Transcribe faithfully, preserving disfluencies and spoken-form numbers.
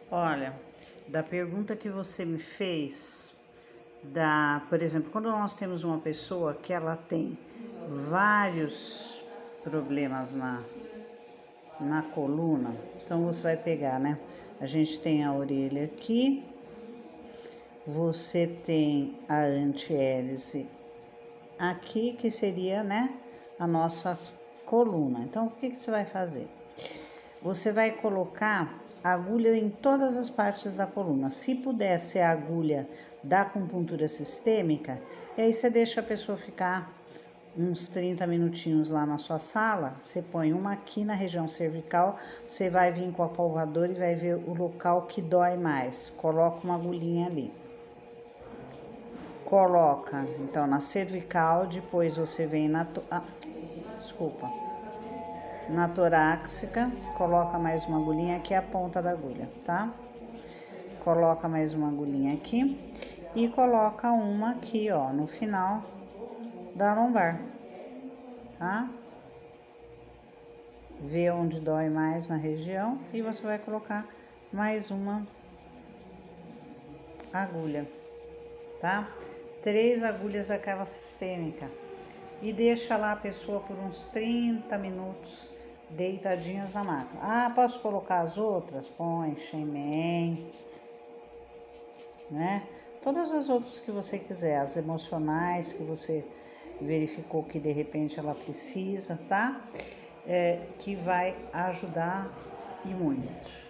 Olha, da pergunta que você me fez, da, por exemplo, quando nós temos uma pessoa que ela tem vários problemas na, na coluna, então você vai pegar, né? A gente tem a orelha aqui, você tem a antihélice aqui, que seria, né, a nossa coluna. Então, o que, que você vai fazer? Você vai colocar agulha em todas as partes da coluna. Se puder ser a agulha da acupuntura sistêmica, e aí você deixa a pessoa ficar uns trinta minutinhos lá na sua sala, você põe uma aqui na região cervical, você vai vir com a palvadora e vai ver o local que dói mais. Coloca uma agulhinha ali. Coloca, então, na cervical, depois você vem na... Ah, desculpa. Na torácica, coloca mais uma agulhinha aqui, a ponta da agulha, tá? Coloca mais uma agulhinha aqui e coloca uma aqui, ó, no final da lombar, tá? Vê onde dói mais na região e você vai colocar mais uma agulha, tá? Três agulhas daquela sistêmica e deixa lá a pessoa por uns trinta minutos deitadinhas na maca. Ah, posso colocar as outras? Põe Xemen, né? Todas as outras que você quiser, as emocionais que você verificou que de repente ela precisa, tá? É, que vai ajudar e muito.